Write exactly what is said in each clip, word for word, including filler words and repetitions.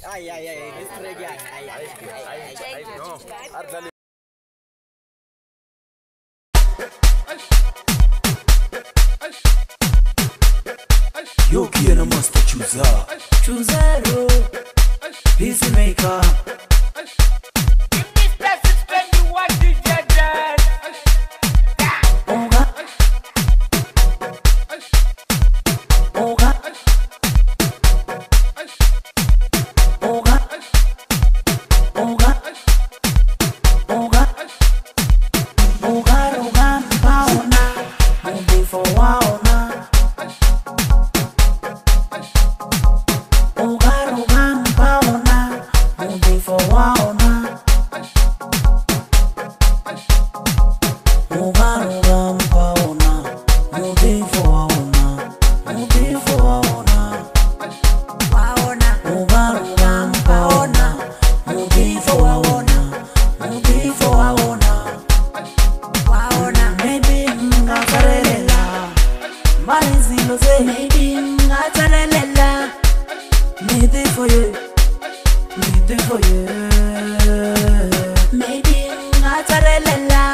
Ay, ay, ay, estrella. Ay, ay, ay, ay, no. Ardale. Yo quiero master chooser. Choosero. Peacemaker. Give me special when you want to get done. Oga. Oga. Oga. Oga. Oga. Oga roga paona. Mumbi for waona. Oga roga paona. Mumbi for waona. Oga roga paona. Mumbi for waona. Mumbi for waona. Waona. Oga roga paona. Mumbi for waona. Mumbi for waona. Waona. Maybe ngafarelela. Malizi lo say. Maybe ngatarelela. Maybe for you. Maybe for you. Maybe ngatarelela.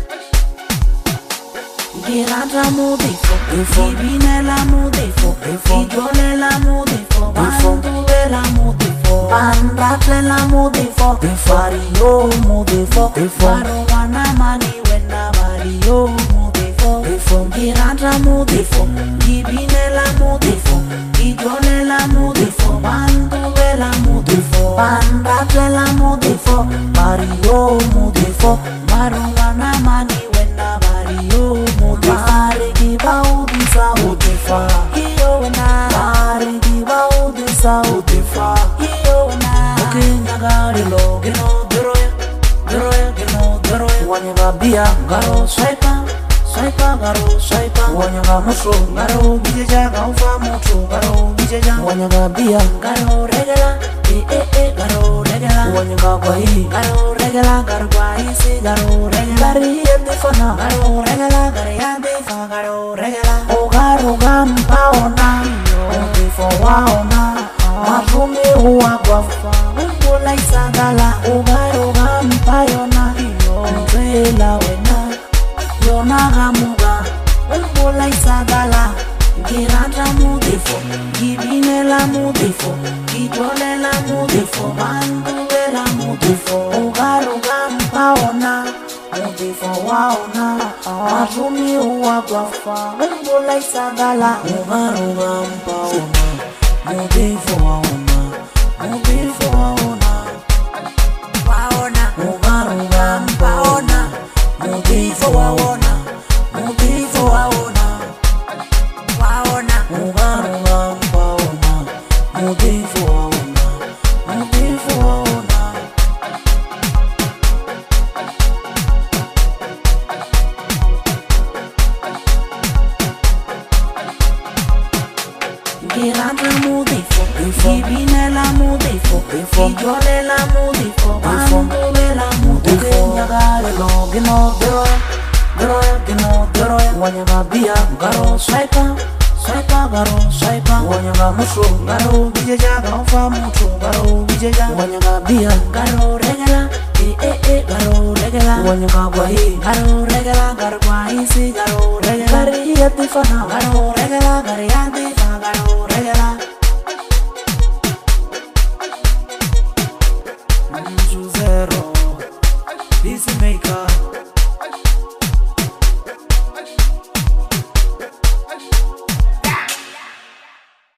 Girata mudifo, Ibinela mudifo, Ijolela mudifo, Banduvela mudifo, Bandratela mudifo, Fario mudifo, Farowana mani wena Mario mudifo, Girata mudifo, Ibinela mudifo, Ijolela mudifo, Banduvela mudifo, Bandratela mudifo, Mario mudifo, Farowana mani wena Mario Mari kibao bisa utifa hiyo na Mari kibao bisa utifa hiyo na Okinya gari lo gino deroya Deroya gino deroya Wanyanga bia garo swaipa Swaipa garo swaipa Wanyanga musu garo bijeja Gaufa mutu garo bijeja Wanyanga bia garo regela Eh eh eh garo regela Wanyanga kwa hii garo regela Garo kwa hii si garo regela Gari yende fana garo regela Gari yende Garo regela Ogaro gampaona Mudifo waona Mafumi huwa gwafa Umbula isagala Ogaro gampayona Mzela wena Yona gamuga Umbula isagala Girata mudifo Gibinela mudifo Gijolela mudifo Manduela mudifo Ogaro gampaona Mudifo waona Mafumi huwa gwafa Umbula isagala Ogaro gampaona Mudifo waona Mudifo waona Waona Ogaro gampaona Mudifo waona Mudifo waona Waona Ogaro gampaona Mudifo waona Mudifo waona Girata mudifo, Ibinela mudifo, Ijolela mudifo, Banduvela mudifo Okinya gari lo gino deroya, deroya gino deroya Wanyanga bia garo swaipa, swaipa garo swaipa Wanyanga musu garo bijeja Gaufa mutu garo bijeja Wanyanga bia garo regela Eh eh eh garo regela Wanyanga kwa hii garo regela Garo kwa hii si garo regela Gari yati fana garo regela Gari yati fana garo regela Zero